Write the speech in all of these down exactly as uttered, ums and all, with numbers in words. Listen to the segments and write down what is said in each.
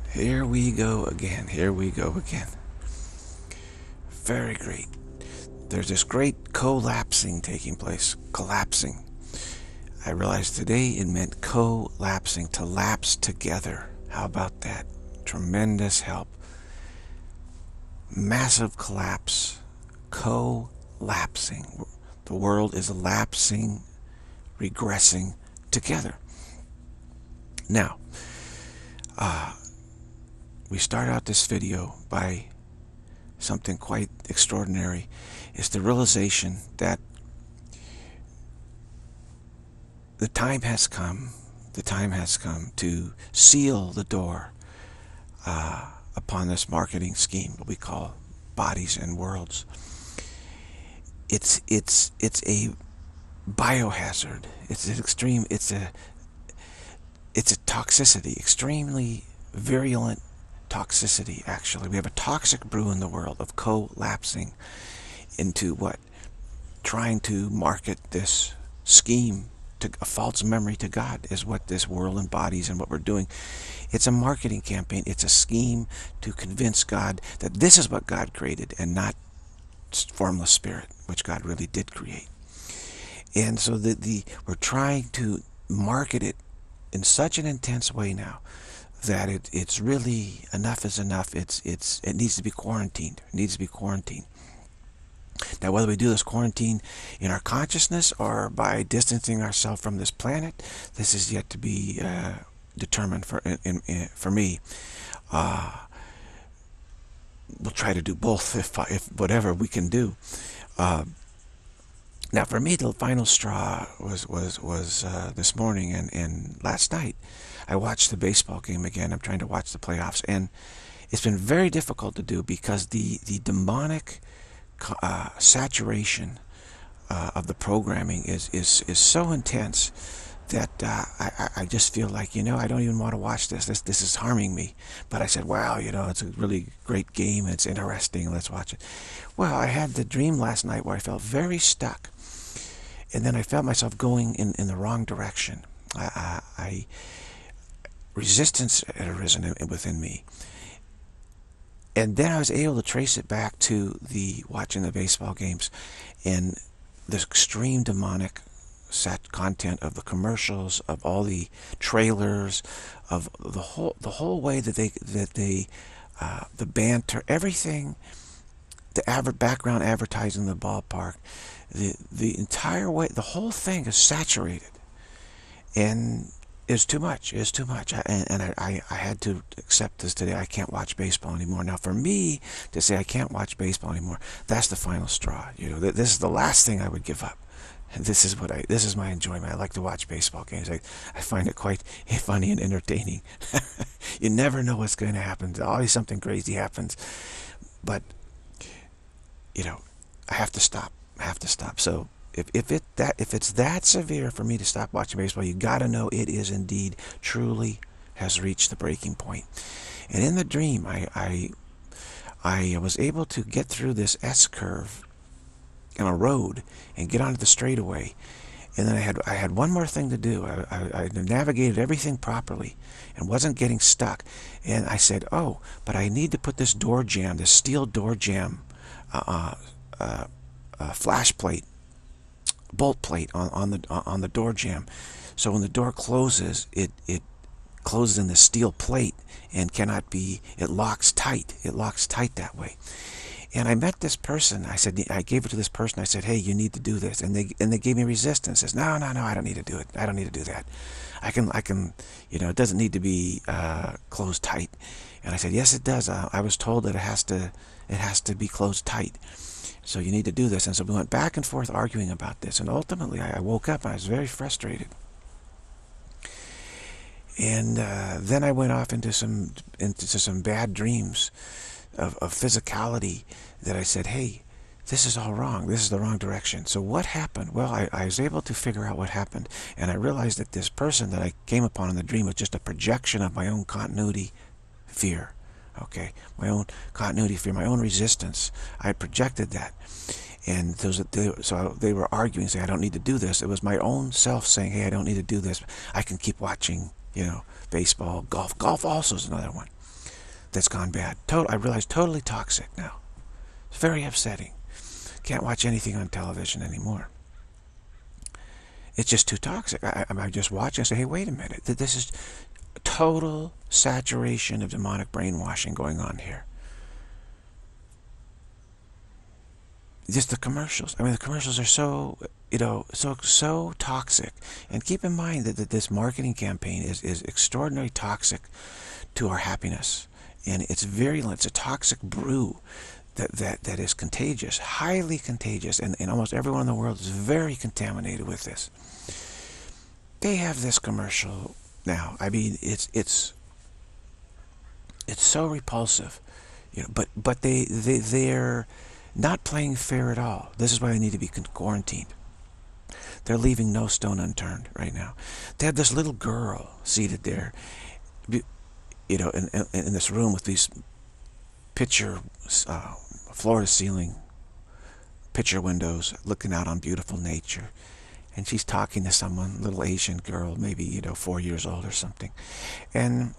Here we go again. Here we go again. Very great. There's this great collapsing taking place. Collapsing. I realized today it meant collapsing, to lapse together. How about that? Tremendous help. Massive collapse. Collapsing. The world is lapsing, regressing together. Now, uh, we start out this video by something quite extraordinary. It's the realization that the time has come, the time has come to seal the door uh, upon this marketing scheme, what we call bodies and worlds. It's it's it's a biohazard. It's an extreme. It's a it's a toxicity, extremely virulent toxicity. Actually, we have a toxic brew in the world of collapsing into what? Trying to market this scheme to a false memory to God is what this world embodies and what we're doing. It's a marketing campaign. It's a scheme to convince God that this is what God created and not formless spirit, which God really did create. And so the, the we're trying to market it in such an intense way now that it, it's really, enough is enough. It's it's it needs to be quarantined. It needs to be quarantined. Now, whether we do this quarantine in our consciousness or by distancing ourselves from this planet, this is yet to be uh, determined for in, in, in, for me. Uh, we'll try to do both, if if whatever we can do. Uh, now, for me, the final straw was was was uh, this morning and and last night. I watched the baseball game again. I'm trying to watch the playoffs, and it's been very difficult to do because the the demonic Uh, saturation uh, of the programming is is is so intense that uh, I I just feel like, you know, I don't even want to watch this. This this is harming me. But I said, wow, you know, it's a really great game. It's interesting. Let's watch it. Well, I had the dream last night where I felt very stuck, and then I felt myself going in in the wrong direction. I, I, I resistance had arisen within me. And then I was able to trace it back to the watching the baseball games and the extreme demonic set content of the commercials, of all the trailers, of the whole the whole way that they that they uh, the banter, everything, the aver background advertising in the ballpark, the the entire way, the whole thing is saturated, and is too much. Is too much. I, and and I, I had to accept this today. I can't watch baseball anymore. Now, for me to say I can't watch baseball anymore, that's the final straw. You know, this is the last thing I would give up. This is what I. This is my enjoyment. I like to watch baseball games. I, I find it quite funny and entertaining. You never know what's going to happen. Always something crazy happens. But you know, I have to stop. I have to stop. So. If, if it that if it's that severe for me to stop watching baseball, you got to know it is indeed truly has reached the breaking point. And in the dream, I I I was able to get through this S curve on a road and get onto the straightaway. And then I had I had one more thing to do. I, I, I navigated everything properly and wasn't getting stuck. And I said, oh, but I need to put this door jamb, this steel door jamb, uh, uh, uh, uh, flash plate. bolt plate on, on the on the door jamb, so when the door closes, it it closes in the steel plate and cannot be. It locks tight. It locks tight that way. And I met this person. I said I gave it to this person. I said, hey, you need to do this, and they and they gave me resistance. Says, no, no, no, I don't need to do it. I don't need to do that. I can I can you know, it doesn't need to be uh, closed tight. And I said, yes, it does. I, I was told that it has to it has to be closed tight. So you need to do this. And so we went back and forth arguing about this. And ultimately, I woke up and I was very frustrated. And uh, then I went off into some into some bad dreams of, of physicality that I said, hey, this is all wrong. This is the wrong direction. So what happened? Well, I, I was able to figure out what happened. And I realized that this person that I came upon in the dream was just a projection of my own continuity fear. Okay, my own continuity fear, my own resistance. I projected that, and those they, so they were arguing, saying I don't need to do this. It was my own self saying, hey, I don't need to do this. I can keep watching, you know, baseball, golf. Golf also is another one. that's gone bad. Total, I realize totally toxic now. It's very upsetting. Can't watch anything on television anymore. It's just too toxic. I, I, I just watch and say, hey, wait a minute. This is total saturation of demonic brainwashing going on here. Just the commercials. I mean, the commercials are so, you know, so so toxic. And keep in mind that, that this marketing campaign is, is extraordinarily toxic to our happiness. And it's virulent. It's a toxic brew that, that, that is contagious, highly contagious. And, and almost everyone in the world is very contaminated with this. They have this commercial now. I mean, it's it's it's so repulsive, you know. But but they they they're not playing fair at all. This is why they need to be quarantined. They're leaving no stone unturned right now. They have this little girl seated there, you know, in in, in this room with these picture, uh, floor-to-ceiling picture windows, looking out on beautiful nature. And she's talking to someone, little Asian girl, maybe, you know, four years old or something. And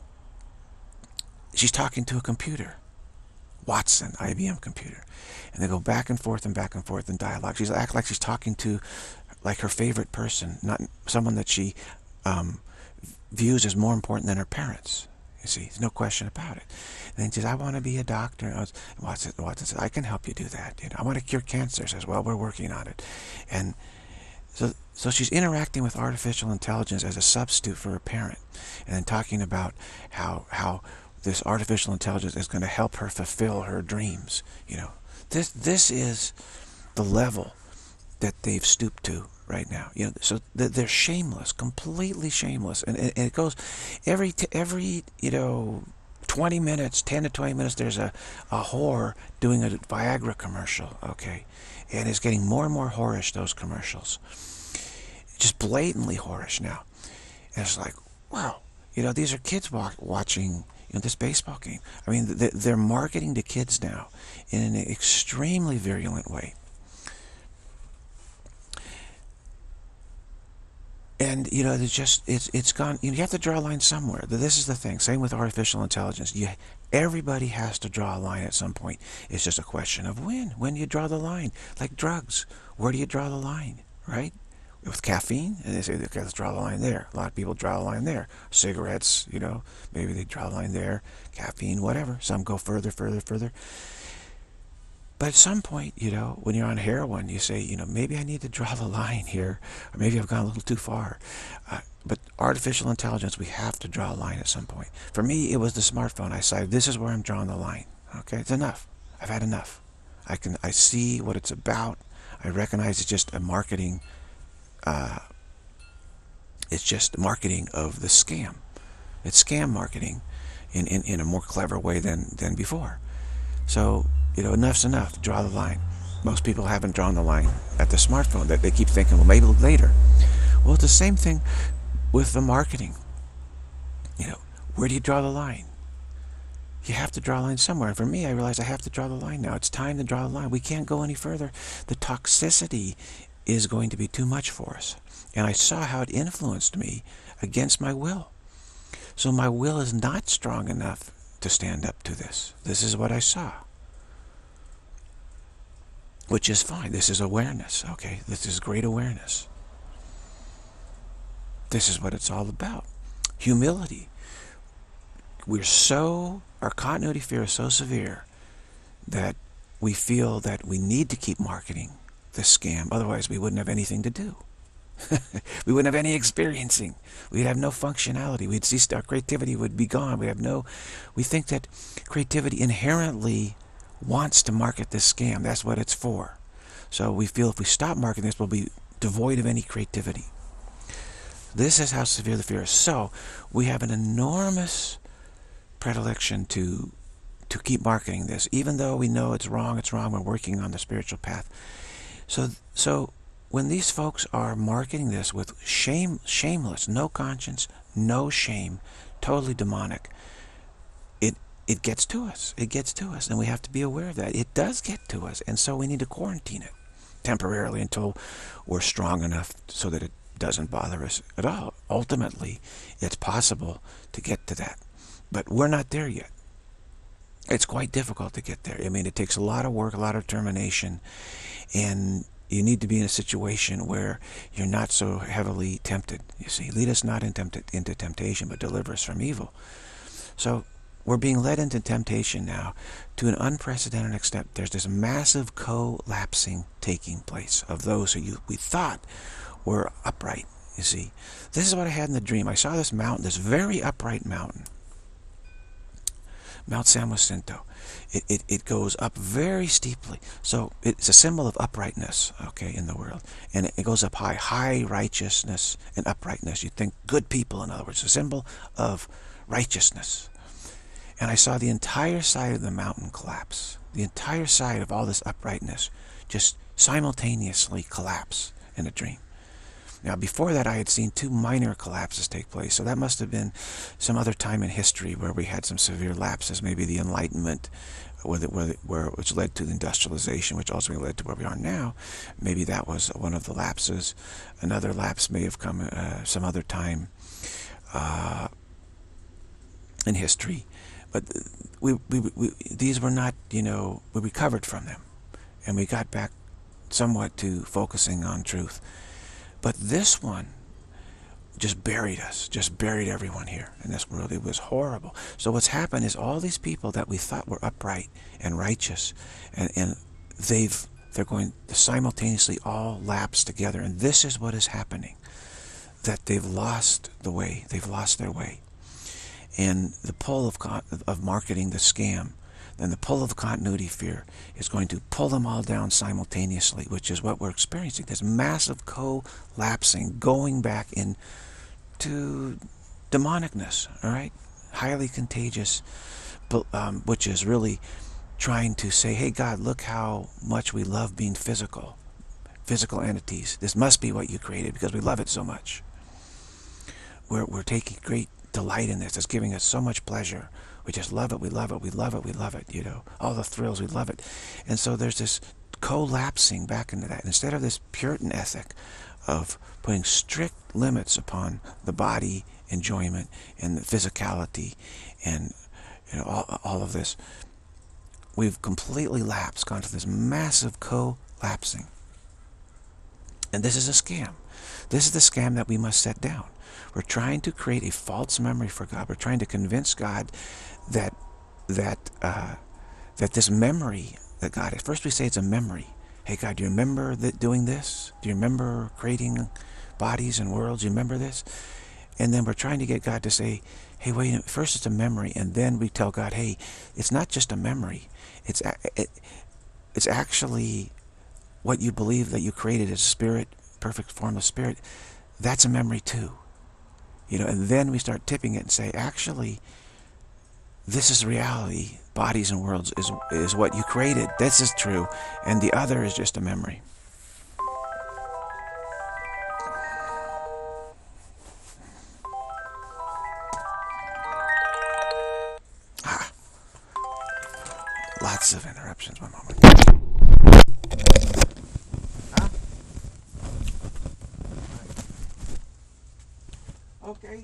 she's talking to a computer, Watson, I B M computer. And they go back and forth and back and forth in dialogue. She's act like she's talking to, like, her favorite person, not someone that she um, views as more important than her parents. You see, there's no question about it. And then she says, I want to be a doctor. And Watson, Watson says, I can help you do that. You know, I want to cure cancer. Says, well, we're working on it. And so, so she's interacting with artificial intelligence as a substitute for her parent, and then talking about how how this artificial intelligence is going to help her fulfill her dreams. You know, this this is the level that they've stooped to right now. You know, so they're shameless, completely shameless, and, and it goes every every you know twenty minutes, ten to twenty minutes. There's a a whore doing a Viagra commercial. Okay, and it's getting more and more whorish, those commercials. Just blatantly whorish now. And it's like, wow, you know, these are kids wa watching, you know, this baseball game. I mean, they're marketing to kids now in an extremely virulent way. And, you know, it's just, it's, it's gone, you know, you have to draw a line somewhere. This is the thing. Same with artificial intelligence. You, everybody has to draw a line at some point. It's just a question of when. When do you draw the line? Like drugs. Where do you draw the line, right? With caffeine, and they say, okay, let's draw the line there. A lot of people draw the line there. Cigarettes, you know, maybe they draw the line there. Caffeine, whatever. Some go further, further, further. But at some point, you know, when you're on heroin, you say, you know, maybe I need to draw the line here, or maybe I've gone a little too far. Uh, but artificial intelligence, we have to draw a line at some point. For me, it was the smartphone. I decided, this is where I'm drawing the line. Okay, it's enough. I've had enough. I can, I see what it's about. I recognize it's just a marketing. Uh, it's just marketing of the scam. It's scam marketing in, in, in a more clever way than, than before. So, you know, enough's enough. Draw the line. Most people haven't drawn the line at the smartphone. That they keep thinking, well, maybe later. Well, it's the same thing with the marketing. You know, where do you draw the line? You have to draw a line somewhere. And for me, I realized I have to draw the line now. It's time to draw the line. We can't go any further. The toxicity is going to be too much for us. And I saw how it influenced me against my will. So my will is not strong enough to stand up to this. This is what I saw. Which is fine. This is awareness, okay? This is great awareness. This is what it's all about. Humility. We're so, our continuity fear is so severe that we feel that we need to keep marketing this scam. Otherwise, we wouldn't have anything to do. We wouldn't have any experiencing. We'd have no functionality. We'd see our creativity would be gone. We have no. We think that creativity inherently wants to market this scam. That's what it's for. So we feel if we stop marketing this, we'll be devoid of any creativity. This is how severe the fear is. So we have an enormous predilection to to keep marketing this, even though we know it's wrong. It's wrong. We're working on the spiritual path. So, so when these folks are marketing this with shame, shameless, no conscience, no shame, totally demonic, it it gets to us. It gets to us, and we have to be aware of that. It does get to us, and so we need to quarantine it temporarily until we're strong enough so that it doesn't bother us at all. Ultimately, it's possible to get to that, but we're not there yet. It's quite difficult to get there. I mean, it takes a lot of work, a lot of determination, and you need to be in a situation where you're not so heavily tempted. You see, lead us not in tempted, into temptation, but deliver us from evil. So we're being led into temptation now to an unprecedented extent. There's this massive collapsing taking place of those who you, we thought were upright, you see. This is what I had in the dream. I saw this mountain, this very upright mountain, Mount San Jacinto. It, it, it goes up very steeply. So it's a symbol of uprightness, okay, in the world. And it, it goes up high, high righteousness and uprightness. You think good people, in other words, a symbol of righteousness. And I saw the entire side of the mountain collapse. The entire side of all this uprightness just simultaneously collapse in a dream. Now, before that, I had seen two minor collapses take place, so that must have been some other time in history where we had some severe lapses, maybe the Enlightenment, where, the, where, the, where which led to the industrialization, which ultimately led to where we are now. Maybe that was one of the lapses. Another lapse may have come uh, some other time uh, in history. But we, we, we, these were not, you know, we recovered from them, and we got back somewhat to focusing on truth. But this one just buried us, just buried everyone here in this world. It was horrible. So what's happened is all these people that we thought were upright and righteous, and, and they've, they're going to simultaneously all lapse together. And this is what is happening, that they've lost the way. They've lost their way. And the pull of, of marketing, the scam, and the pull of continuity fear is going to pull them all down simultaneously, which is what we're experiencing. This massive collapsing, going back into demonicness, all right? Highly contagious, but, um, which is really trying to say, hey, God, look how much we love being physical, physical entities. This must be what you created because we love it so much. We're, we're taking great delight in this. It's giving us so much pleasure. We just love it, we love it, we love it, we love it, you know. All the thrills, we love it. And so there's this collapsing back into that. Instead of this Puritan ethic of putting strict limits upon the body enjoyment and the physicality and, you know, all, all of this, we've completely lapsed, gone to this massive collapsing. And this is a scam. This is the scam that we must set down. We're trying to create a false memory for God. We're trying to convince God that that uh, that this memory that God is. First we say it's a memory. Hey God, do you remember that doing this? Do you remember creating bodies and worlds? Do you remember this? And then we're trying to get God to say, hey, wait a minute. First it's a memory, and then we tell God, hey, it's not just a memory. It's it, it's actually what you believe that you created as spirit, perfect formless spirit. That's a memory too. You know, and then we start tipping it and say, actually, this is reality. Bodies and worlds is, is what you created. This is true. And the other is just a memory. Ah. Lots of interruptions. One moment. Huh? Okay.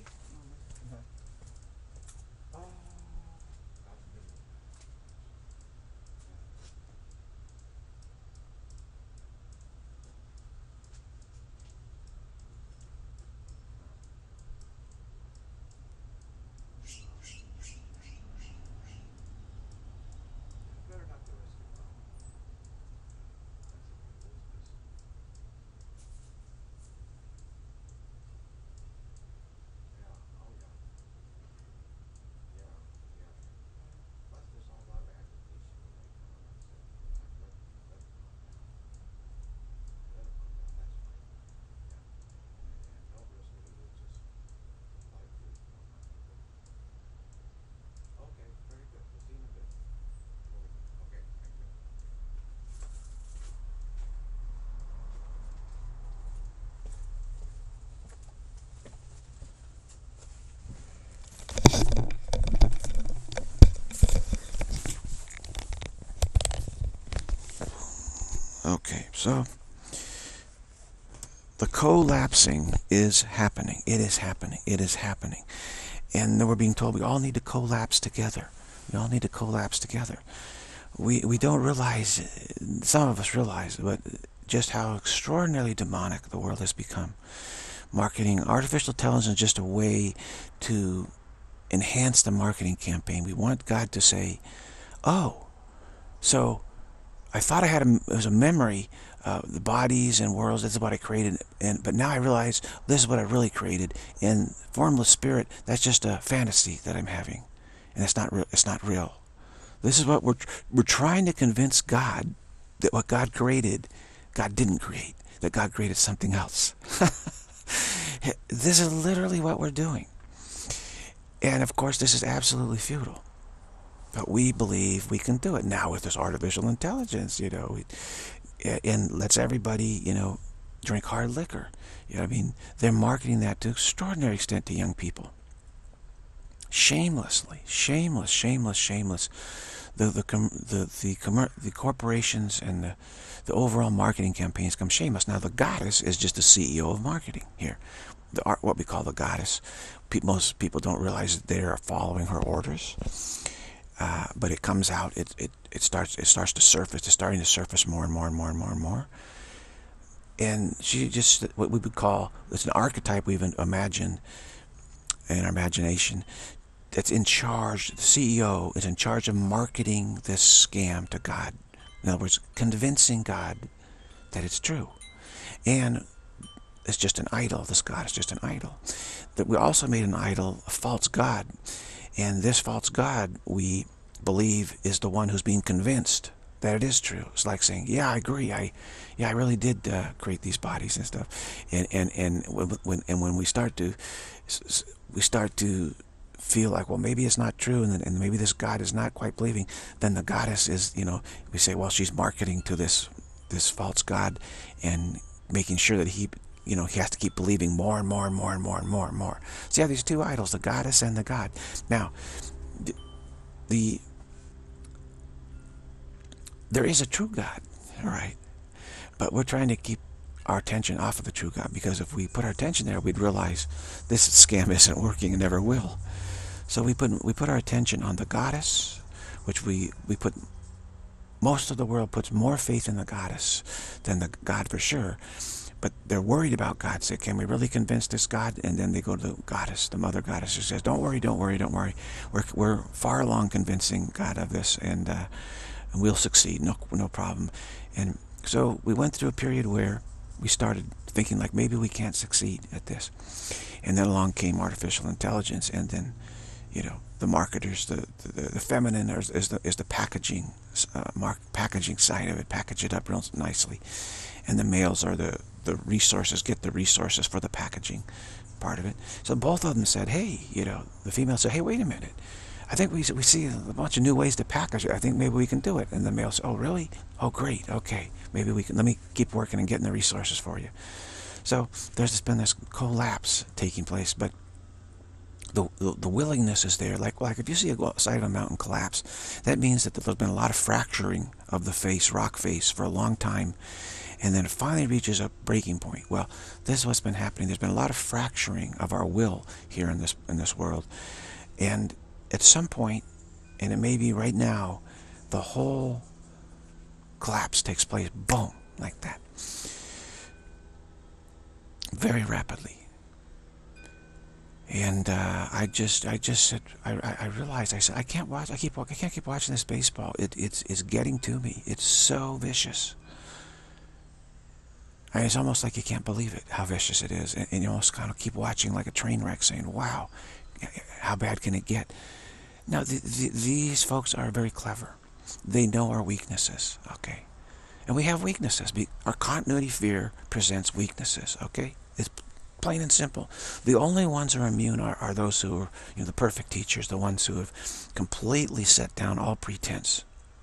Okay, so the collapsing is happening. It is happening. It is happening. And then we're being told we all need to collapse together. We all need to collapse together. We, we don't realize, some of us realize, but just how extraordinarily demonic the world has become. Marketing, artificial intelligence is just a way to enhance the marketing campaign. We want God to say, oh, so I thought I had a, it was a memory, uh, the bodies and worlds, that's what I created, and but now I realize this is what I really created. And formless spirit, that's just a fantasy that I'm having, and it's not real. It's not real. This is what we're we're trying to convince God that what God created, God didn't create. That God created something else. This is literally what we're doing, and of course, this is absolutely futile. But we believe we can do it now with this artificial intelligence, you know, and lets everybody, you know, drink hard liquor. You know, I mean, they're marketing that to extraordinary extent to young people. Shamelessly, shameless, shameless, shameless. The the the the, the corporations and the the overall marketing campaigns come shameless. Now the goddess is just the C E O of marketing here. The art, what we call the goddess. Most people don't realize that they are following her orders. Uh, but it comes out, it, it, it starts it starts to surface, it's starting to surface more and more and more and more and more. And she just, what we would call, it's an archetype we've imagined in our imagination, that's in charge, the C E O is in charge of marketing this scam to God. In other words, convincing God that it's true. And it's just an idol, this God is just an idol. That we also made an idol, a false God. And this false God, we believe, is the one who's being convinced that it is true. It's like saying, yeah, I agree. I, yeah, I really did uh, create these bodies and stuff. And and and when and when we start to, we start to feel like, well, maybe it's not true, and then, and maybe this God is not quite believing. Then the goddess is, you know, we say, well, she's marketing to this this false God, and making sure that he. You know, he has to keep believing more and more and more and more and more and more. So you have these two idols, the goddess and the God. Now, the, the there is a true God, all right? But we're trying to keep our attention off of the true God, because if we put our attention there, we'd realize this scam isn't working and never will. So we put we put our attention on the goddess, which we, we put, most of the world puts more faith in the goddess than the God for sure. But they're worried about God. Say, can we really convince this God? And then they go to the goddess, the mother goddess, who says, don't worry, don't worry, don't worry. We're, we're far along convincing God of this, and, uh, and we'll succeed, no, no problem. And so we went through a period where we started thinking like, maybe we can't succeed at this. And then along came artificial intelligence, and then, you know, the marketers, the, the, the feminine is, is, the, is the packaging, uh, mark, packaging side of it, package it up real nicely. And the males are the, the resources, get the resources for the packaging part of it. So both of them said, hey, you know, the female said, hey, wait a minute. I think we, we see a bunch of new ways to package it. I think maybe we can do it. And the male said, oh, really? Oh, great. Okay. Maybe we can, let me keep working and getting the resources for you. So there's just been this collapse taking place, but The, the, the willingness is there. Like, like if you see a side of a mountain collapse, that means that there's been a lot of fracturing of the face, rock face, for a long time, and then it finally reaches a breaking point. Well, this is what's been happening. There's been a lot of fracturing of our will here in this in this world, and at some point, and it may be right now, the whole collapse takes place. Boom, like that, very rapidly. And uh, I just, I just said, I, I realized, I said, I can't watch, I keep, I can't keep watching this baseball. It, it's, it's getting to me. It's so vicious. I mean, it's almost like you can't believe it, how vicious it is. And, and you almost kind of keep watching like a train wreck, saying, wow, how bad can it get? Now, the, the, these folks are very clever. They know our weaknesses, okay? And we have weaknesses. Our continuity fear presents weaknesses, okay? It's plain and simple. The only ones who are immune are, are those who are, you know, the perfect teachers, the ones who have completely set down all pretense.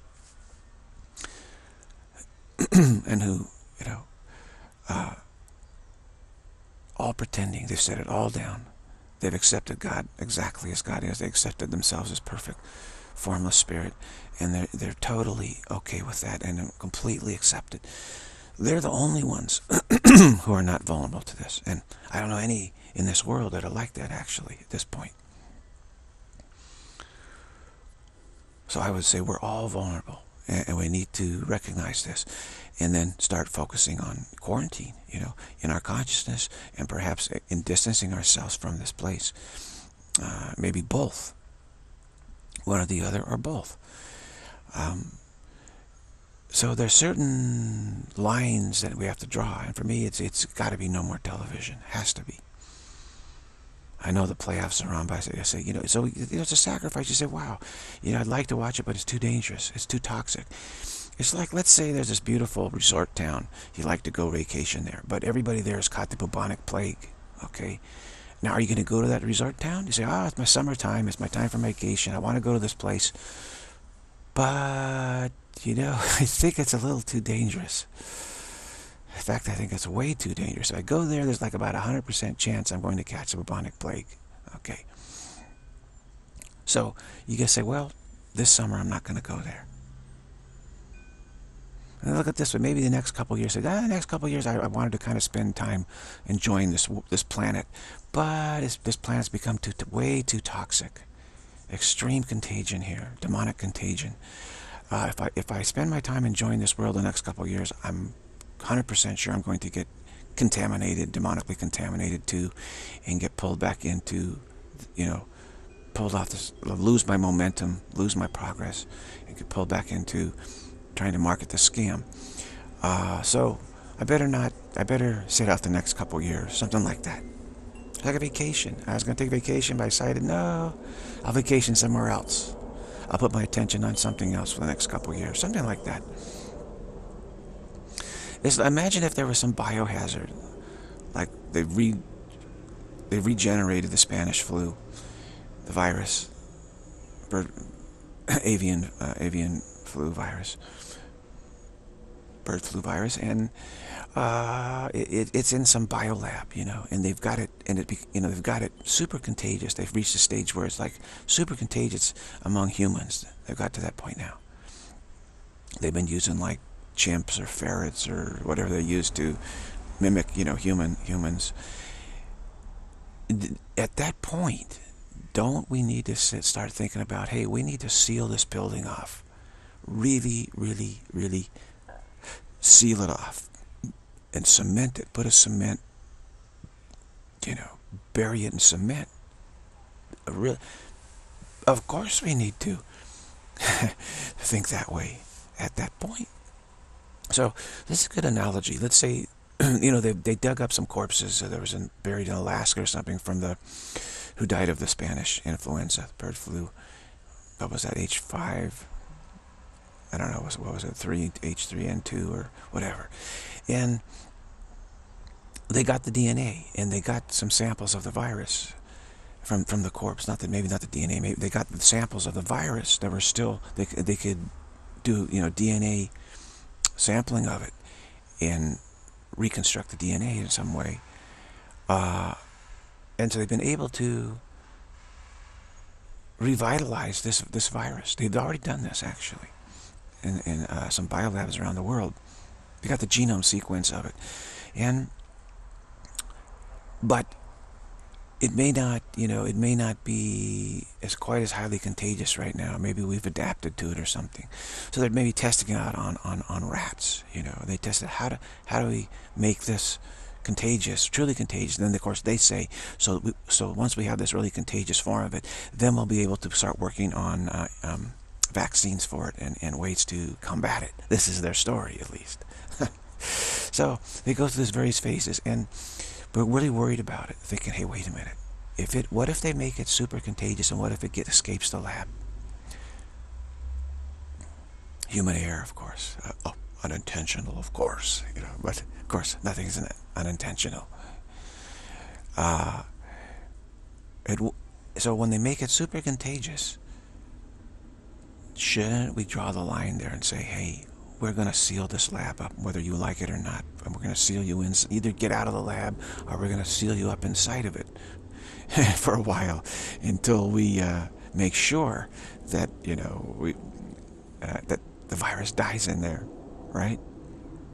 And who, you know, uh, all pretending, they've set it all down. They've accepted God exactly as God is. They accepted themselves as perfect, formless spirit, and they're, they're totally okay with that and completely accepted. They're the only ones who are not vulnerable to this. And I don't know any in this world that are like that, actually, at this point. So I would say we're all vulnerable, and we need to recognize this, and then start focusing on quarantine, you know, in our consciousness, and perhaps in distancing ourselves from this place. Uh, maybe both, one or the other, or both. Um, so there's certain lines that we have to draw, and for me, it's it's got to be no more television. Has to be. I know the playoffs are on, but I say, you know, so you know, it's a sacrifice. You say, wow, you know, I'd like to watch it, but it's too dangerous. It's too toxic. It's like, let's say there's this beautiful resort town. You like to go vacation there, but everybody there has caught the bubonic plague, okay? Now, are you going to go to that resort town? You say, oh, it's my summertime. It's my time for vacation. I want to go to this place. But, you know, I think it's a little too dangerous. In fact, I think it's way too dangerous. If I go there, there's like about a one hundred percent chance I'm going to catch the bubonic plague. Okay. So you can say, well, this summer I'm not going to go there. And look at this one. Maybe the next couple of years, say, ah, the next couple of years I, I wanted to kind of spend time enjoying this this planet. But it's, this planet's become too, way too toxic. Extreme contagion here. Demonic contagion. Uh, if I if I spend my time enjoying this world the next couple of years, I'm one hundred percent sure I'm going to get contaminated, demonically contaminated too, and get pulled back into, you know, pulled off this, lose my momentum, lose my progress, and get pulled back into trying to market the scam. Uh, so I better not, I better sit out the next couple of years, something like that. Like a vacation. I was going to take a vacation, but I decided, no, I'll vacation somewhere else. I'll put my attention on something else for the next couple of years, something like that. It's, imagine if there was some biohazard, like they re, they regenerated the Spanish flu, the virus, bird, avian uh, avian flu virus, bird flu virus, and uh, it, it's in some biolab, you know, and they've got it, and it, you know, they've got it super contagious. They've reached a stage where it's like super contagious among humans. They've got to that point now. They've been using like chimps or ferrets or whatever they use to mimic, you know, human humans. At that point, don't we need to sit, start thinking about, hey, we need to seal this building off. Really, really, really seal it off and cement it. Put a cement, you know, bury it in cement. A real, of course we need to think that way at that point. So this is a good analogy. Let's say, you know, they they dug up some corpses. Uh, there was a, buried in Alaska or something from the who died of the Spanish influenza, bird flu. What was that? H five. I don't know. What was, what was it? Three H three N two or whatever. And they got the D N A and they got some samples of the virus from from the corpse. Not that maybe not the D N A. Maybe they got the samples of the virus that were still they they could do, you know, D N A sampling of it and reconstruct the D N A in some way. Uh, and so they've been able to revitalize this this virus. They've already done this, actually, in, in uh, some biolabs around the world. They got the genome sequence of it. And, but it may not, you know, it may not be as quite as highly contagious right now. Maybe we've adapted to it or something. So they're maybe testing it out on, on, on rats, you know. They tested how to how do we make this contagious, truly contagious. And then, of course, they say, so we, so once we have this really contagious form of it, then we'll be able to start working on uh, um, vaccines for it and, and ways to combat it. This is their story, at least. So they go through these various phases, and but really worried about it, thinking, hey, wait a minute. If it, what if they make it super contagious, and what if it get, escapes the lab? Human error, of course. Uh, oh, unintentional, of course. You know, but of course, nothing's unintentional. Uh, it, so when they make it super contagious, shouldn't we draw the line there and say, hey, we're going to seal this lab up, whether you like it or not. And we're going to seal you in, either get out of the lab, or we're going to seal you up inside of it for a while until we uh, make sure that, you know, we uh, that the virus dies in there, right?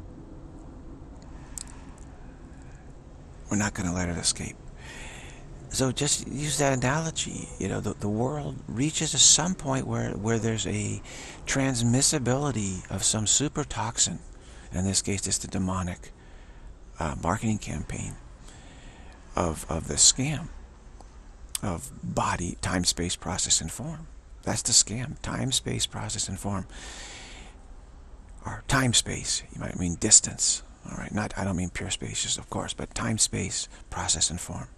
We're not going to let it escape. So just use that analogy. You know, the, the world reaches to some point where, where there's a transmissibility of some super toxin. In this case, it's the demonic uh, marketing campaign of, of the scam of body, time, space, process, and form. That's the scam. Time, space, process, and form. Or time, space. You might mean distance. All right. Not, I don't mean pure space, just of course, but time, space, process, and form.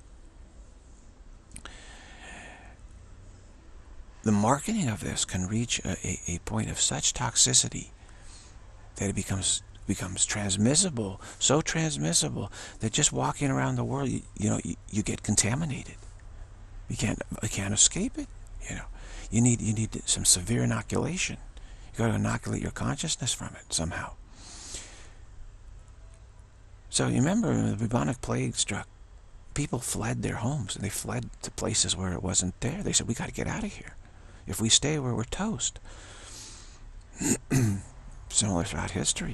The marketing of this can reach a, a, a point of such toxicity that it becomes becomes transmissible, so transmissible that just walking around the world, you, you know, you, you get contaminated. You can't you can't escape it. You know, you need you need some severe inoculation. You got to inoculate your consciousness from it somehow. So you remember when the bubonic plague struck, people fled their homes and they fled to places where it wasn't there. They said, we got to get out of here. If we stay where we're toast. Similar throughout history.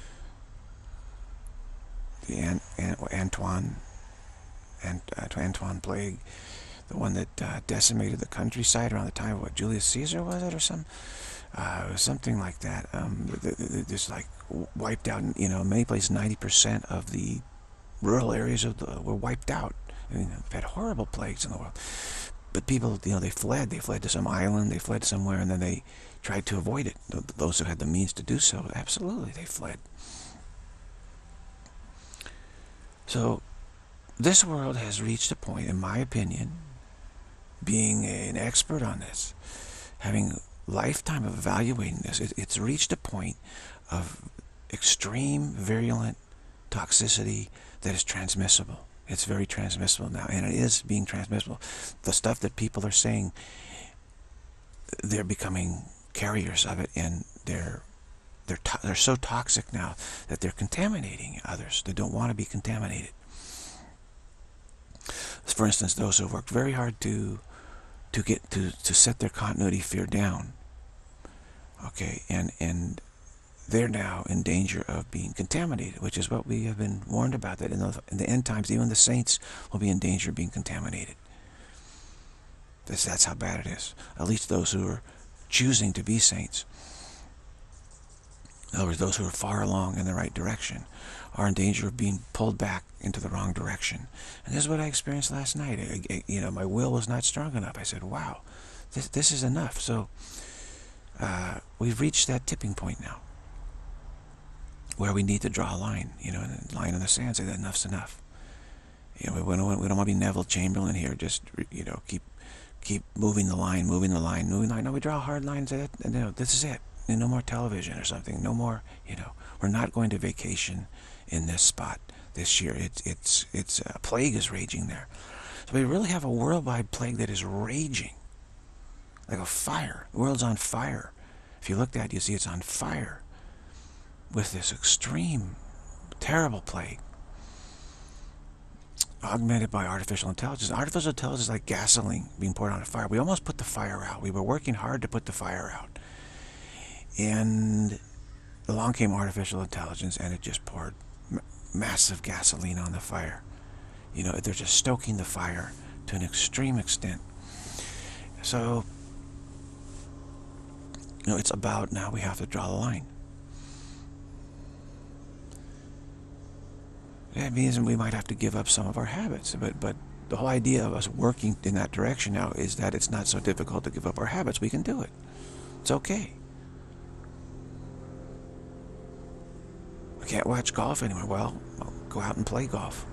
The An An Antoine, Ant uh, Antoine plague, the one that uh, decimated the countryside around the time of what, Julius Caesar, was it, or some, uh, it was something like that. Um, just like wiped out. You know, in many places, ninety percent of the rural areas of the were wiped out. I mean, we've had horrible plagues in the world. But people, you know, they fled. They fled to some island. They fled somewhere, and then they tried to avoid it. Those who had the means to do so, absolutely, they fled. So, this world has reached a point, in my opinion, being an expert on this, having a lifetime of evaluating this, it, it's reached a point of extreme, virulent toxicity that is transmissible. It's very transmissible now, and it is being transmissible. The stuff that people are saying, they're becoming carriers of it, and they're they're they're so toxic now that they're contaminating others that don't want to be contaminated. For instance, those who have worked very hard to to get to to set their continuity fear down. Okay, and and. They're now in danger of being contaminated, which is what we have been warned about, that in the, in the end times, even the saints will be in danger of being contaminated. That's, that's how bad it is. At least those who are choosing to be saints. In other words, those who are far along in the right direction are in danger of being pulled back into the wrong direction. And this is what I experienced last night. I, I, you know, my will was not strong enough. I said, wow, this, this is enough. So uh, we've reached that tipping point now, where we need to draw a line, you know, a line in the sand, say that enough's enough. You know, we don't, we don't want to be Neville Chamberlain here, just, you know, keep keep moving the line, moving the line, moving the line. No, we draw a hard line and say, that, you know, this is it. And no more television or something. No more, you know, we're not going to vacation in this spot this year. It, it's, it's, a plague is raging there. So we really have a worldwide plague that is raging, like a fire. The world's on fire. If you looked at it, you see it's on fire, with this extreme, terrible plague, augmented by artificial intelligence. Artificial intelligence is like gasoline being poured on a fire. We almost put the fire out. We were working hard to put the fire out. And along came artificial intelligence, and it just poured massive gasoline on the fire. You know, they're just stoking the fire to an extreme extent. So, you know, it's about now we have to draw the line. That means we might have to give up some of our habits, but but the whole idea of us working in that direction now is that it's not so difficult to give up our habits. We can do it. It's okay. I can't watch golf anymore. Well, I'll go out and play golf.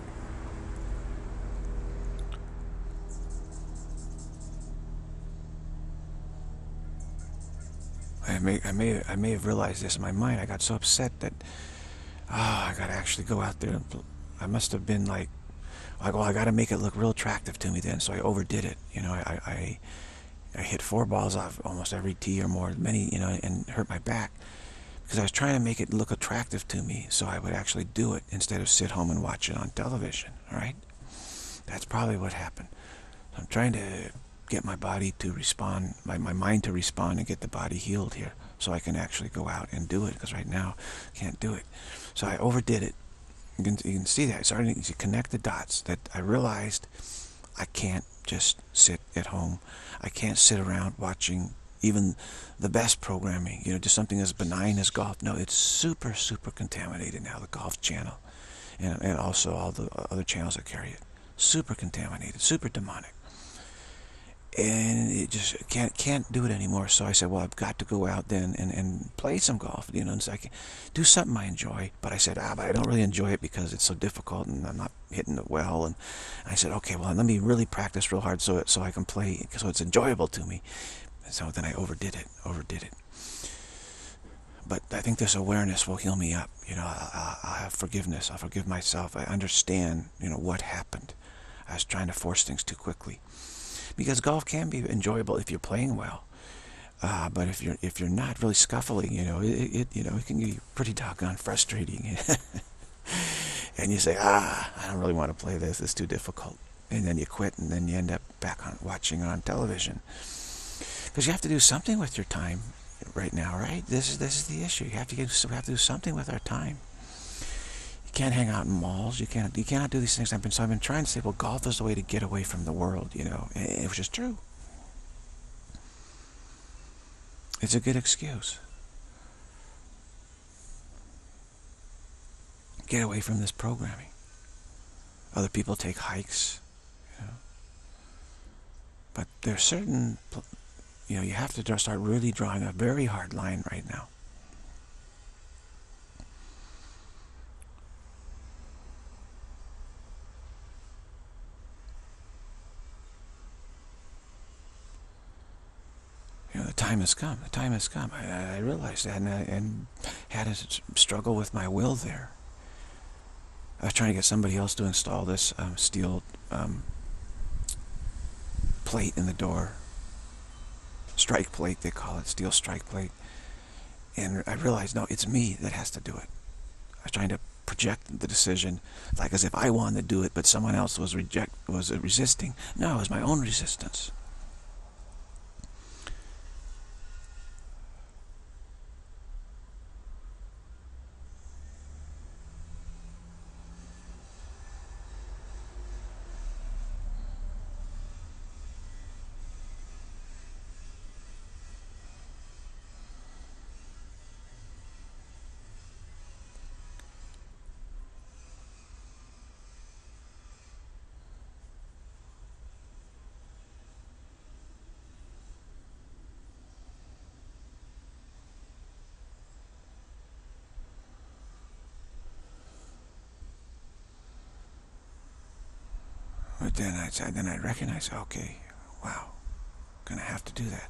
I may I may I may have realized this in my mind. I got so upset that, ah, oh, I got to actually go out there. I must have been like, like, well, I got to make it look real attractive to me then, so I overdid it. You know, I, I, I hit four balls off almost every tee or more, many, you know, and hurt my back because I was trying to make it look attractive to me, so I would actually do it instead of sit home and watch it on television. All right, that's probably what happened. I'm trying to get my body to respond, my, my mind to respond, and get the body healed here, so I can actually go out and do it, because right now I can't do it. So I overdid it. You can, you can see that. I started to connect the dots, that I realized I can't just sit at home. I can't sit around watching even the best programming, you know, just something as benign as golf. No, it's super, super contaminated now, the Golf Channel, and, and also all the other channels that carry it. Super contaminated, super demonic. And it just can't can't do it anymore. So I said, well, I've got to go out then and, and play some golf, you know, and so I can do something I enjoy. But I said, ah, but I don't really enjoy it because it's so difficult and I'm not hitting it well. And I said, okay, well, let me really practice real hard so it, so I can play, so it's enjoyable to me. And so then I overdid it, overdid it. But I think this awareness will heal me up. You know, I'll, I'll have forgiveness. I'll forgive myself. I understand, you know, what happened. I was trying to force things too quickly. Because golf can be enjoyable if you're playing well, uh, but if you're if you're not really scuffling, you know, it, it you know it can be pretty doggone frustrating. And you say, ah, I don't really want to play this. It's too difficult. And then you quit, and then you end up back on watching on television. Because you have to do something with your time right now, right? This is this is the issue. You have to get we have to do something with our time. You can't hang out in malls. You can't. You cannot do these things. I've been so I've been trying to say, well, golf is the way to get away from the world, you know, which is true. It's a good excuse. Get away from this programming. Other people take hikes, you know. But there's certain, you know, you have to start really drawing a very hard line right now. You know, the time has come. The time has come. I, I realized that, and, I, and had a struggle with my will there. I was trying to get somebody else to install this um, steel um, plate in the door. Strike plate, they call it, steel strike plate. And I realized, no, it's me that has to do it. I was trying to project the decision, like as if I wanted to do it, but someone else was reject was resisting. No, it was my own resistance. But then I then I recognize, okay, wow, gonna have to do that.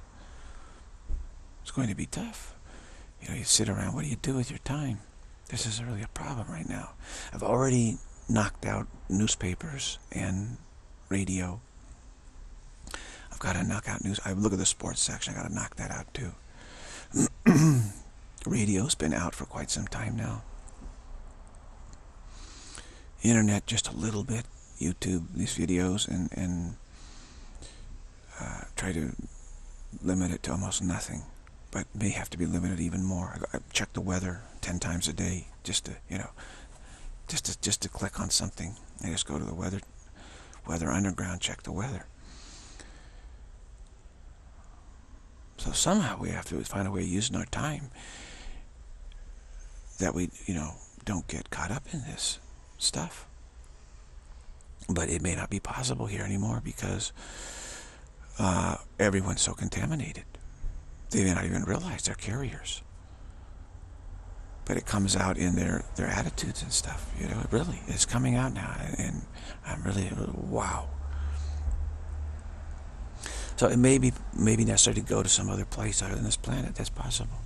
It's going to be tough. You know, you sit around. What do you do with your time? This is really a problem right now. I've already knocked out newspapers and radio. I've got to knock out news. I look at the sports section. I got to knock that out too. Radio's been out for quite some time now. Internet just a little bit. YouTube, these videos, and and uh, try to limit it to almost nothing, but may have to be limited even more. I, I check the weather ten times a day just to, you know, just to just to click on something. I just go to the weather, weather underground, check the weather. So somehow we have to find a way of using our time that we, you know, don't get caught up in this stuff. But it may not be possible here anymore because uh, everyone's so contaminated. They may not even realize they're carriers. But it comes out in their, their attitudes and stuff. You know, it really is coming out now. And I'm really, wow. So it may be maybe necessary to go to some other place other than this planet. That's possible.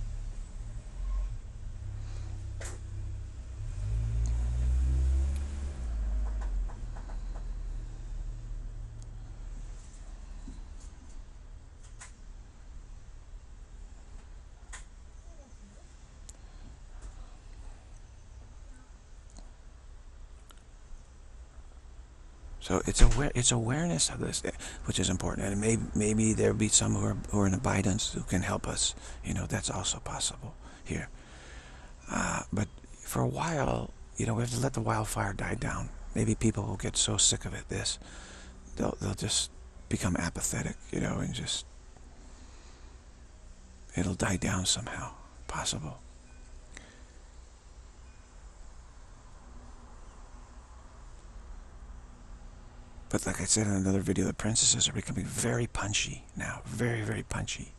So it's aware, it's awareness of this, which is important, and maybe maybe there'll be some who are who are in abundance who can help us. You know, that's also possible here. Uh, but for a while, you know, we have to let the wildfire die down. Maybe people will get so sick of it. This they'll, they'll just become apathetic, you know, and just, it'll die down somehow, possible. But like I said in another video, the princesses are becoming very punchy now. Very, very punchy.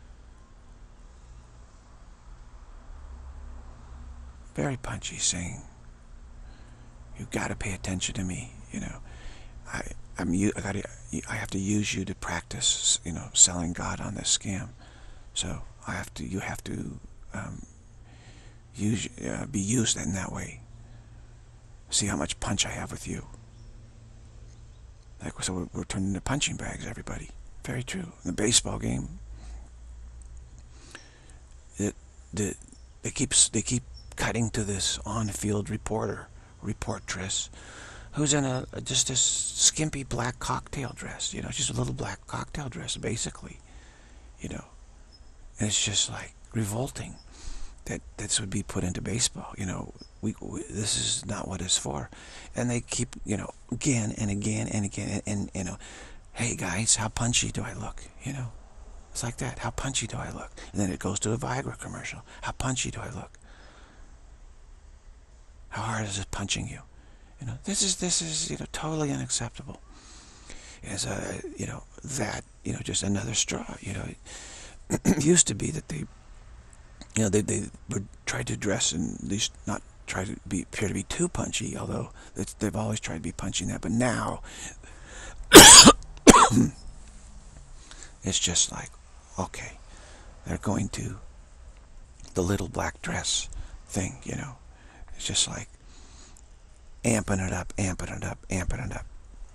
Very punchy, saying, you gotta pay attention to me, you know. I, I'm, I gotta, I have to use you to practice, you know, selling God on this scam. So I have to, you have to um, use, uh, be used in that way. See how much punch I have with you. Like, so we're, we're turning into punching bags, everybody. Very true. In the baseball game, it, the, they keep, they keep cutting to this on-field reporter, reportress, who's in a just this skimpy black cocktail dress. You know, just a little black cocktail dress, basically. You know, and it's just like revolting that this would be put into baseball. You know, we, we this is not what it's for, and they keep, you know, again and again and again, and, and you know, hey guys, how punchy do I look? You know, it's like that. How punchy do I look? And then it goes to a Viagra commercial. How punchy do I look? How hard is it punching you? You know, this is this is you know totally unacceptable. As a you know that you know just another straw. You know, it used to be that they, you know, they they would try to dress and at least not try to be appear to be too punchy. Although it's, they've always tried to be punching that, but now it's just like, okay, they're going to the little black dress thing. You know, it's just like amping it up, amping it up, amping it up.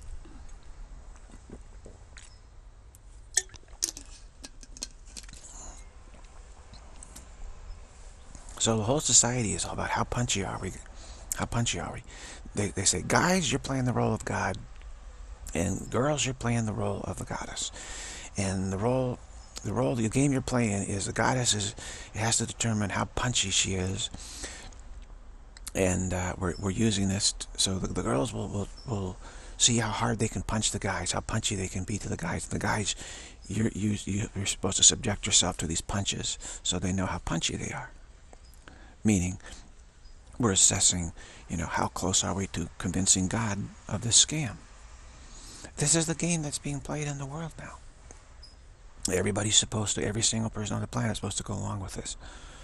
So the whole society is all about how punchy are we, how punchy are we. They, they say, guys, you're playing the role of God, and girls, you're playing the role of the goddess. And the role, the role, the game you're playing is the goddess is, it has to determine how punchy she is. And uh, we're, we're using this t so the, the girls will, will, will see how hard they can punch the guys, how punchy they can be to the guys. The guys, you're, you, you're supposed to subject yourself to these punches so they know how punchy they are. Meaning, we're assessing, you know, how close are we to convincing God of this scam. This is the game that's being played in the world now. Everybody's supposed to, every single person on the planet is supposed to go along with this.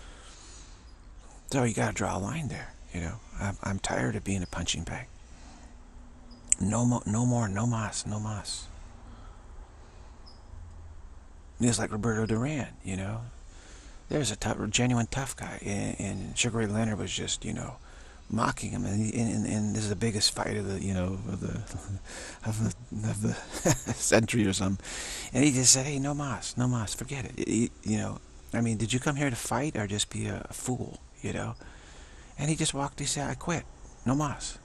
So you got to draw a line there. You know, I'm, I'm tired of being a punching bag. No more, no more, no mas, no mas. It's like Roberto Duran, you know. There's a tough, genuine tough guy, and, and Sugar Ray Leonard was just, you know, mocking him, and, he, and, and this is the biggest fight of the, you know, of the, of the, of the century or something. And he just said, hey, no mas, no mas, forget it. You, you know, I mean, did you come here to fight or just be a, a fool, you know? And he just walked, he said, I quit. No mas.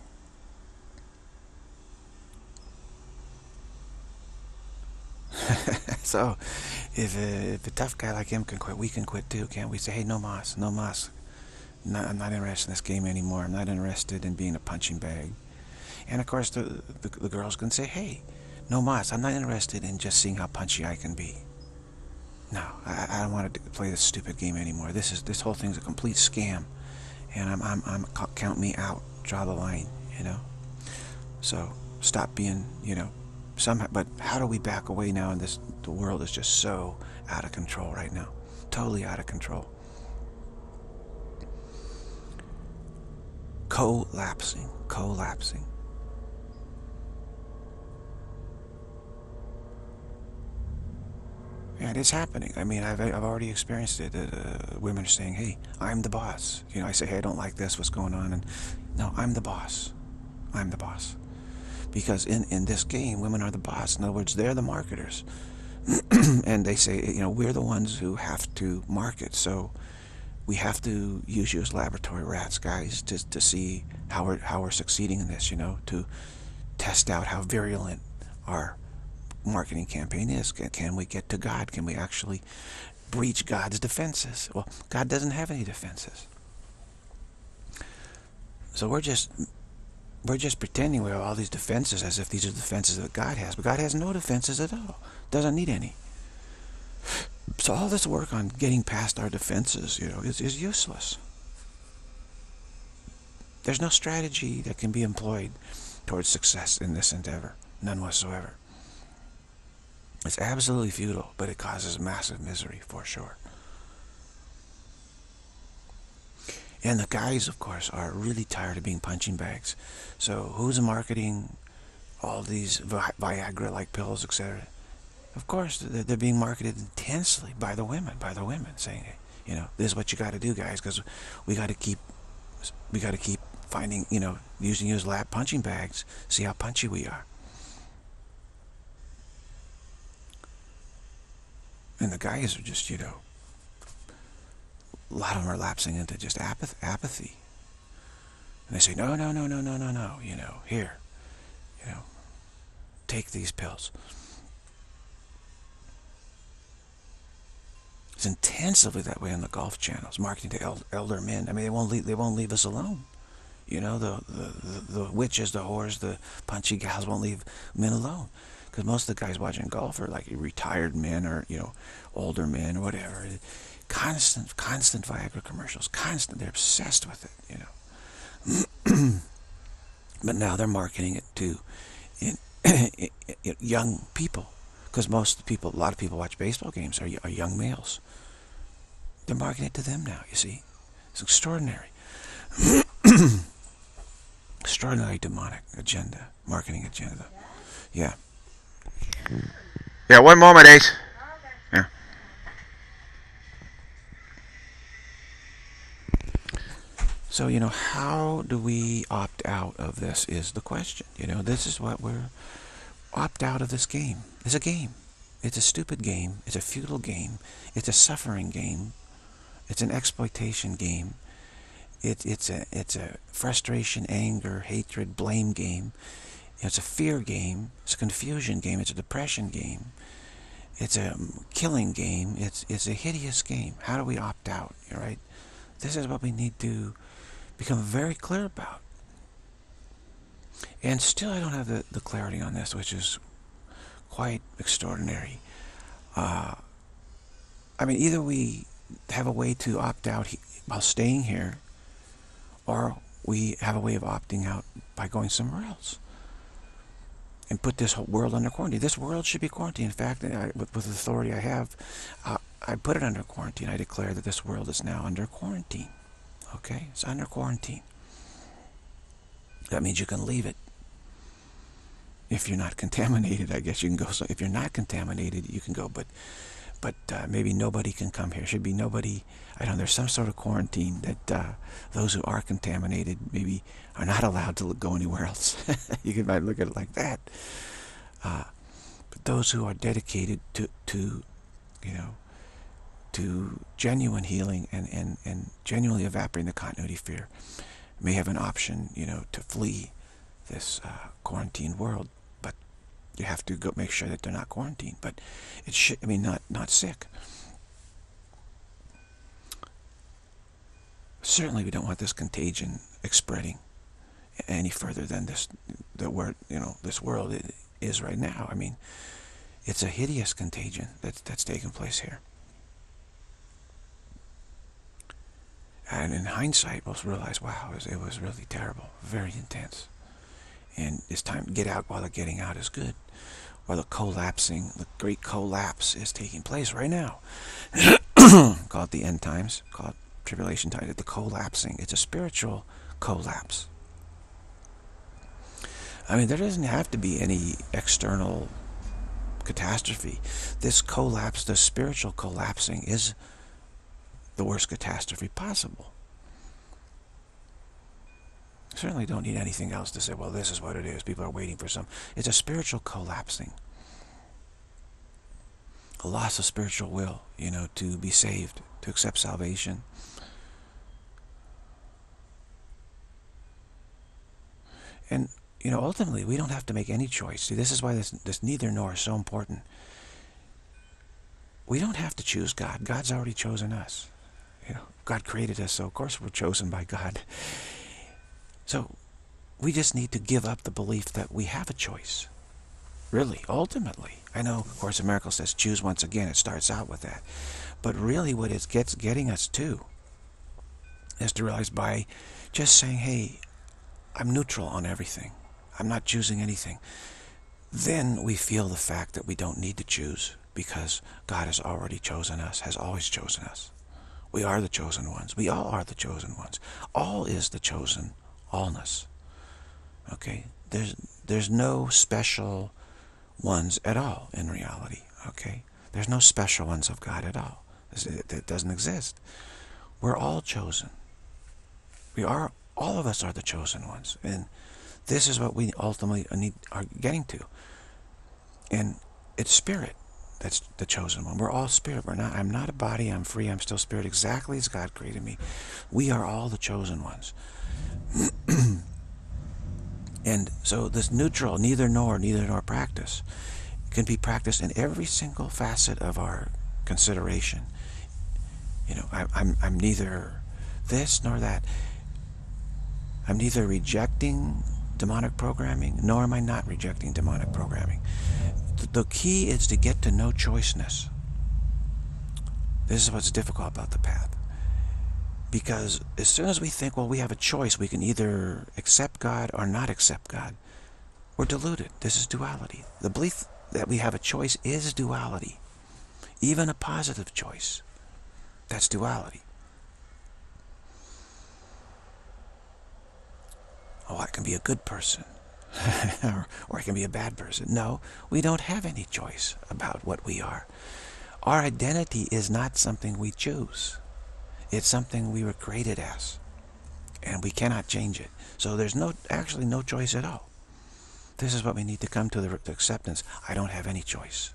So, if a, if a tough guy like him can quit, we can quit too, can't we? Say, hey, no mas, no mas. No, I'm not interested in this game anymore. I'm not interested in being a punching bag. And of course, the, the, the girls can say, hey, no mas, I'm not interested in just seeing how punchy I can be. No, I, I don't want to play this stupid game anymore. This is this whole thing's a complete scam. And I'm, I'm, I'm, count me out, draw the line, you know. So stop being, you know, somehow. But how do we back away now? And this, the world is just so out of control right now, totally out of control, collapsing, collapsing. And it's happening. I mean, I've, I've already experienced it. Uh, women are saying, hey, I'm the boss. You know, I say, hey, I don't like this, what's going on? And no, I'm the boss. I'm the boss. Because in, in this game, women are the boss. In other words, they're the marketers. And they say, you know, we're the ones who have to market. So we have to use you as laboratory rats, guys, to, to see how we're, how we're succeeding in this, you know, to test out how virulent our marketing campaign is. Can, can we get to God? Can we actually breach God's defenses? Well, God doesn't have any defenses. So we're just we're just pretending we have all these defenses as if these are the defenses that God has. But God has no defenses at all. Doesn't need any. So all this work on getting past our defenses, you know, is, is useless. There's no strategy that can be employed towards success in this endeavor. None whatsoever. It's absolutely futile, but it causes massive misery for sure. And the guys, of course, are really tired of being punching bags. So who's marketing all these Vi Viagra-like pills, et cetera? Of course, they're being marketed intensely by the women, by the women, saying, hey, you know, this is what you got to do, guys, because we got to keep, we got to keep finding, you know, using you as lap punching bags. See how punchy we are. And the guys are just, you know, a lot of them are lapsing into just apath apathy. And they say, no, no, no, no, no, no, no, you know, here, you know, take these pills. It's intensively that way on the Golf channels, marketing to el elder men. I mean, they won't leave, they won't leave us alone. You know, the, the, the, the witches, the whores, the punchy gals won't leave men alone. Because most of the guys watching golf are like retired men or, you know, older men or whatever. Constant, constant Viagra commercials. Constant. They're obsessed with it, you know. But now they're marketing it to in, in, in young people. Because most people, a lot of people watch baseball games are, are young males. They're marketing it to them now, you see. It's extraordinary. Extraordinary demonic agenda. Marketing agenda. Yeah. Yeah, one moment, Ace. Yeah. So, you know, how do we opt out of this is the question. You know, this is what we're... Opt out of this game. It's a game. It's a stupid game. It's a futile game. It's a suffering game. It's an exploitation game. It, it's a it's a frustration, anger, hatred, blame game. It's a fear game. It's a confusion game. It's a depression game. It's a killing game. It's it's a hideous game. How do we opt out? All right. This is what we need to become very clear about. And still, I don't have the, the clarity on this, which is quite extraordinary. Uh, I mean, either we have a way to opt out he while staying here, or we have a way of opting out by going somewhere else and put this whole world under quarantine. This world should be quarantined. In fact, I, with, with the authority I have, uh, I put it under quarantine. I declare that this world is now under quarantine. Okay? It's under quarantine. That means you can leave it. If you're not contaminated, I guess you can go. So if you're not contaminated, you can go. But but uh, maybe nobody can come here. Should be nobody. I don't know. There's some sort of quarantine that uh, those who are contaminated maybe are not allowed to go anywhere else. You can might look at it like that. Uh, but those who are dedicated to to you know to genuine healing and and and genuinely evaporating the continuity fear may have an option, you know, to flee this uh, quarantine world, but you have to go make sure that they're not quarantined. But it should, I mean, not not sick. Certainly, we don't want this contagion spreading any further than this, the word, you know, this world is right now. I mean, it's a hideous contagion that's that's taking place here. And in hindsight, we'll realize, wow, it was, it was really terrible, very intense. And it's time to get out while the getting out is good. While the collapsing, the great collapse is taking place right now. Call it the end times, call it tribulation time, the collapsing. It's a spiritual collapse. I mean, there doesn't have to be any external catastrophe. This collapse, the spiritual collapsing, is the worst catastrophe possible. Certainly don't need anything else to say, well, this is what it is. People are waiting for some. It's a spiritual collapsing. A loss of spiritual will, you know, to be saved, to accept salvation. And, you know, ultimately, we don't have to make any choice. See, this is why this, this neither nor is so important. We don't have to choose God. God's already chosen us. You know, God created us, so of course we're chosen by God. So we just need to give up the belief that we have a choice. Really, ultimately. I know, of course, a miracle says choose once again. It starts out with that. But really what it gets getting us to is to realize by just saying, hey, I'm neutral on everything. I'm not choosing anything. Then we feel the fact that we don't need to choose because God has already chosen us, has always chosen us. We are the chosen ones. We all are the chosen ones. All is the chosen allness. Okay? There's, there's no special ones at all in reality. Okay? There's no special ones of God at all. It doesn't exist. We're all chosen. We are, all of us are the chosen ones. And this is what we ultimately need, are getting to. And it's spirit that's the chosen one. We're all spirit. We're not, I'm not a body, I'm free, I'm still spirit, exactly as God created me. We are all the chosen ones. And so this neutral, neither nor, neither nor practice can be practiced in every single facet of our consideration. You know, I, I'm, I'm neither this nor that. I'm neither rejecting demonic programming, nor am I not rejecting demonic programming. The key is to get to no choiceness. This is what's difficult about the path. Because as soon as we think, well, we have a choice, we can either accept God or not accept God, we're deluded. This is duality. The belief that we have a choice is duality. Even a positive choice. That's duality. Oh, I can be a good person. or, or I can be a bad person. No, we don't have any choice about what we are. Our identity is not something we choose. It's something we were created as. And we cannot change it. So there's no actually no choice at all. This is what we need to come to the, the acceptance. I don't have any choice.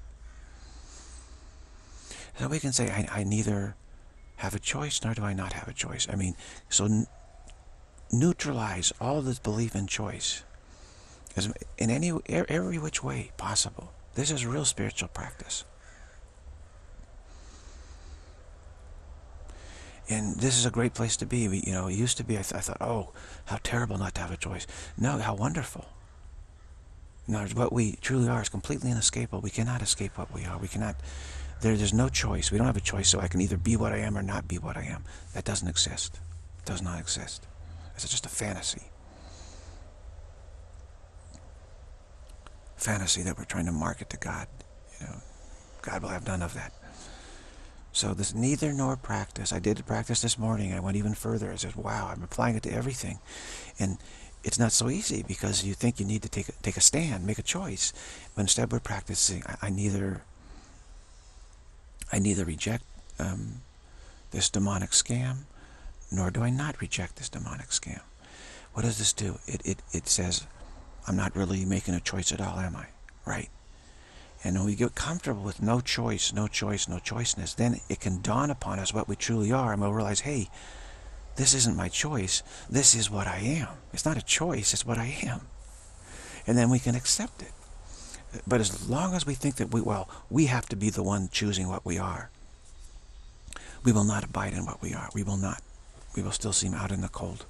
So we can say, I, I neither have a choice nor do I not have a choice. I mean, so neutralize all this belief in choice in any every which way possible. This is real spiritual practice. And this is a great place to be. We, you know, it used to be, I, th I thought, oh, how terrible not to have a choice. No, how wonderful. No, what we truly are is completely inescapable. We cannot escape what we are. We cannot, there, there's no choice. We don't have a choice, so I can either be what I am or not be what I am. That doesn't exist. It does not exist. It's just a fantasy. Fantasy that we're trying to market to God. You know, God will have none of that. So this neither nor practice. I did a practice this morning. I went even further. I said, wow, I'm applying it to everything. And it's not so easy because you think you need to take a, take a stand, make a choice. But instead we're practicing, I, I neither I neither reject um, this demonic scam, nor do I not reject this demonic scam. What does this do? It, it, it says, I'm not really making a choice at all, am I? Right? And when we get comfortable with no choice, no choice, no choiceness, then it can dawn upon us what we truly are, and we'll realize, hey, this isn't my choice, this is what I am. It's not a choice, it's what I am. And then we can accept it. But as long as we think that we, well, we have to be the one choosing what we are, we will not abide in what we are. We will not. We will still seem out in the cold.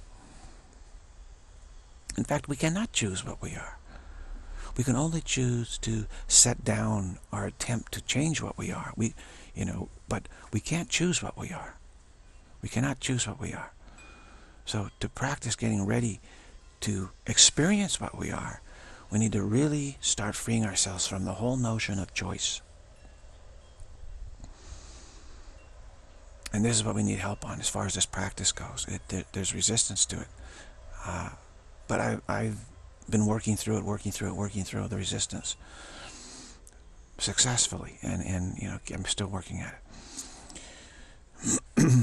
In fact, we cannot choose what we are. We can only choose to set down our attempt to change what we are. We, you know, but we can't choose what we are. We cannot choose what we are. So to practice getting ready to experience what we are, we need to really start freeing ourselves from the whole notion of choice. And this is what we need help on as far as this practice goes. It, there, there's resistance to it. Uh, but I, I've been working through it, working through it, working through the resistance successfully. And, and you know, I'm still working at it.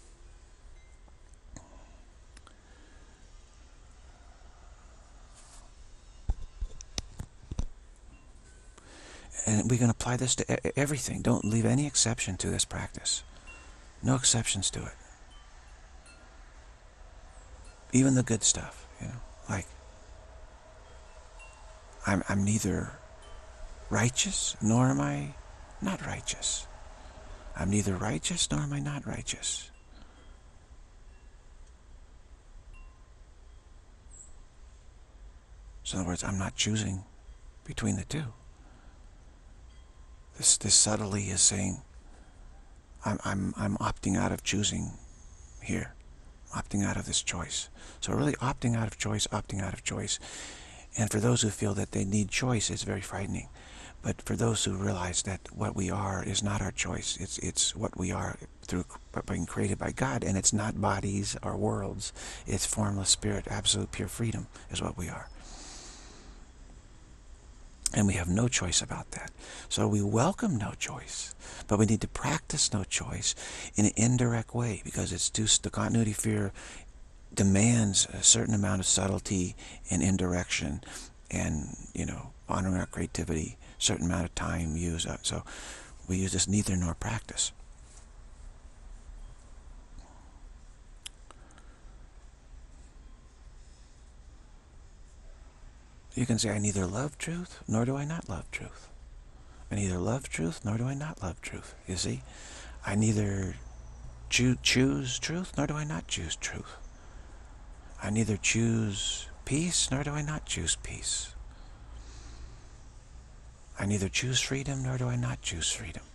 And we can apply this to everything. Don't leave any exception to this practice. No exceptions to it. Even the good stuff, you know, like I'm, I'm neither righteous nor am I not righteous. I'm neither righteous nor am I not righteous. So in other words, I'm not choosing between the two. This this subtly is saying I'm I'm I'm opting out of choosing here. Opting out of this choice. So really opting out of choice, opting out of choice. And for those who feel that they need choice, it's very frightening. But for those who realize that what we are is not our choice, it's it's what we are through being created by God, and it's not bodies or worlds, it's formless spirit, absolute pure freedom is what we are. And we have no choice about that. So we welcome no choice, but we need to practice no choice in an indirect way, because it's too, the continuity fear demands a certain amount of subtlety and indirection, and, you know, honoring our creativity, certain amount of time used. So we use this neither nor practice. You can say, I neither love truth, nor do I not love truth. I neither love truth, nor do I not love truth. You see? I neither choo choose truth, nor do I not choose truth. I neither choose peace, nor do I not choose peace. I neither choose freedom, nor do I not choose freedom.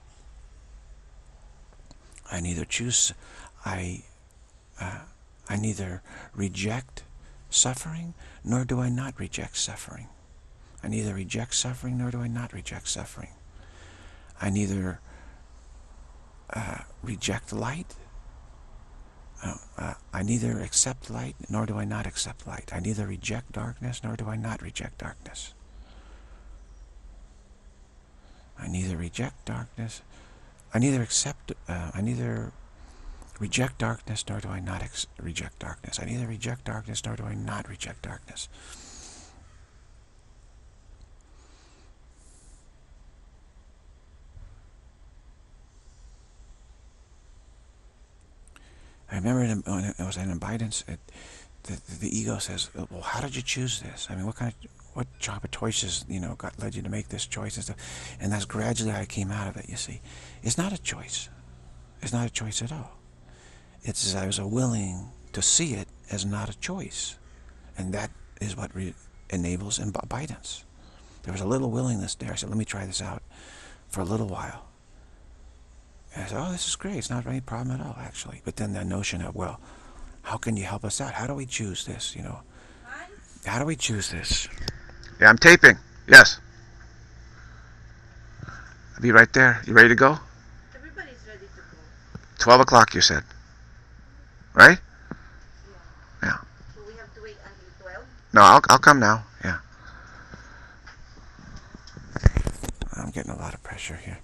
I neither choose, I, uh, I neither reject suffering, nor do I not reject suffering. I neither reject suffering, nor do I not reject suffering. I neither uh, reject light, uh, uh, I neither accept light, nor do I not accept light. I neither reject darkness, nor do I not reject darkness. I neither reject darkness, I neither accept, uh, I neither reject darkness, nor do I not ex reject darkness. I neither reject darkness, nor do I not reject darkness. I remember when I was in abidance, it, the, the ego says, well, how did you choose this? I mean, what kind of, what job of choices, you know, got led you to make this choice and stuff? And that's gradually how I came out of it, you see. It's not a choice. It's not a choice at all. It's I was willing to see it as not a choice. And that is what re enables abidance. There was a little willingness there. I said, let me try this out for a little while. And I said, oh, this is great. It's not any problem at all, actually. But then the notion of, well, how can you help us out? How do we choose this, you know? How do we choose this? Yeah, I'm taping. Yes. I'll be right there. You ready to go? Everybody's ready to go. twelve o'clock, you said. Right? Yeah. Yeah. So we have to wait until twelve? No, I'll, I'll come now. Yeah. I'm getting a lot of pressure here.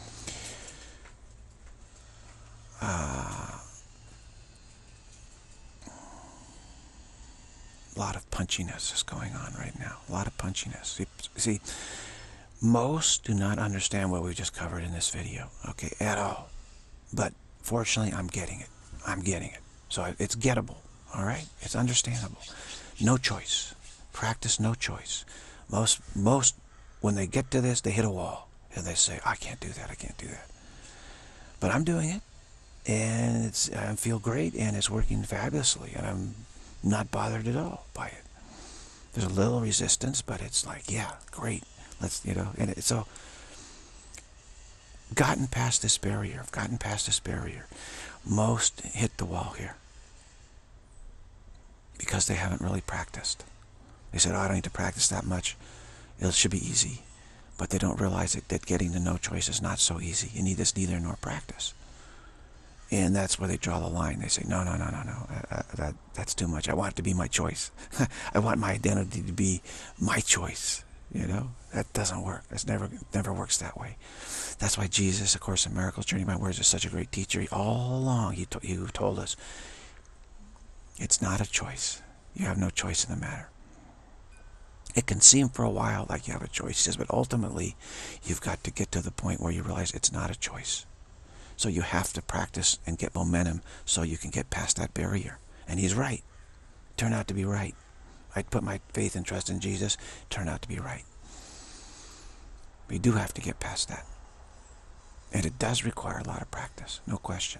Uh, a lot of punchiness is going on right now. A lot of punchiness. See, see, most do not understand what we just covered in this video, okay, at all. But fortunately, I'm getting it. I'm getting it. So it's gettable, all right? It's understandable. No choice. Practice no choice. Most, most, when they get to this, they hit a wall. And they say, I can't do that, I can't do that. But I'm doing it. And it's, I feel great, and it's working fabulously, and I'm not bothered at all by it. There's a little resistance, but it's like, yeah, great. Let's, you know, and it's so gotten past this barrier. I've gotten past this barrier. Most hit the wall here because they haven't really practiced. They said, oh, I don't need to practice that much. It should be easy. But they don't realize that, that getting to no choice is not so easy. You need this neither nor practice. And that's where they draw the line. They say, no, no, no, no, no, uh, that, that's too much. I want it to be my choice. I want my identity to be my choice. You know, that doesn't work. That's never, never works that way. That's why Jesus, of course, in Miracles, Journey by Words, is such a great teacher. He, all along, he, to, he told us, it's not a choice. You have no choice in the matter. It can seem for a while like you have a choice, he says, but ultimately, you've got to get to the point where you realize it's not a choice. So you have to practice and get momentum so you can get past that barrier. And he's right. Turned out to be right. I put my faith and trust in Jesus. Turned out to be right. We do have to get past that. And it does require a lot of practice, no question.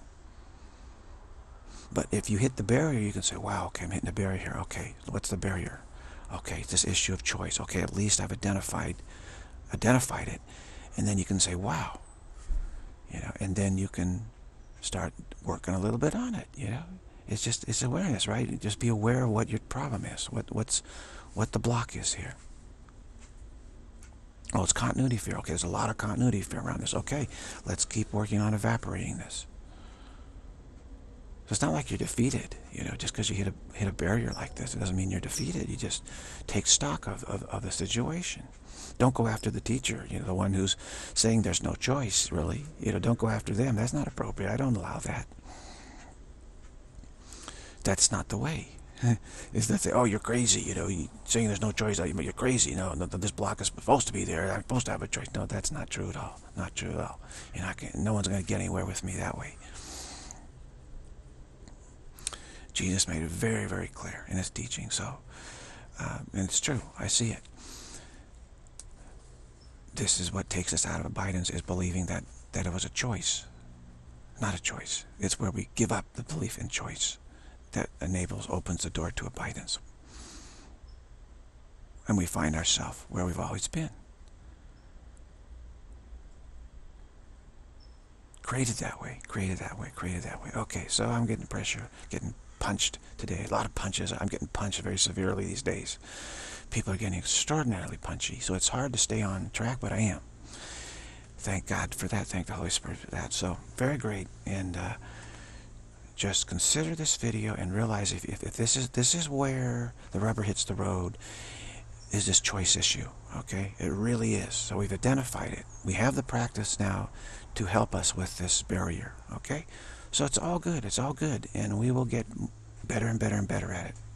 But if you hit the barrier, you can say, wow, okay, I'm hitting the barrier here. Okay, what's the barrier? Okay, it's this issue of choice. Okay, at least I've identified identified it, and then you can say, wow, you know, and then you can start working a little bit on it. You know, it's just it's awareness, right? Just be aware of what your problem is, what what's what the block is here. Oh, it's continuity fear. Okay, there's a lot of continuity fear around this. Okay, let's keep working on evaporating this. So it's not like you're defeated, you know, just because you hit a hit a barrier like this. It doesn't mean you're defeated. You just take stock of, of, of the situation. Don't go after the teacher, you know, the one who's saying there's no choice, really. You know, don't go after them. That's not appropriate. I don't allow that. That's not the way. Is that say, oh, you're crazy, you know, you saying there's no choice, but you're crazy. No, no, this block is supposed to be there. I'm supposed to have a choice. No, that's not true at all. Not true at all. You're not gonna, no one's going to get anywhere with me that way. Jesus made it very, very clear in his teaching. So, uh, and it's true. I see it. This is what takes us out of abidance, is believing that, that it was a choice. Not a choice. It's where we give up the belief in choice that enables, opens the door to abidance. And we find ourselves where we've always been. Created that way, created that way, created that way. Okay, so I'm getting pressure, getting punched today. A lot of punches. I'm getting punched very severely these days. People are getting extraordinarily punchy, so it's hard to stay on track, but I am. Thank God for that. Thank the Holy Spirit for that. So, very great. And uh, just consider this video and realize if, if, if this is this is where the rubber hits the road, is this choice issue. Okay? It really is. So we've identified it. We have the practice now to help us with this barrier. Okay? So it's all good. It's all good. And we will get better and better and better at it.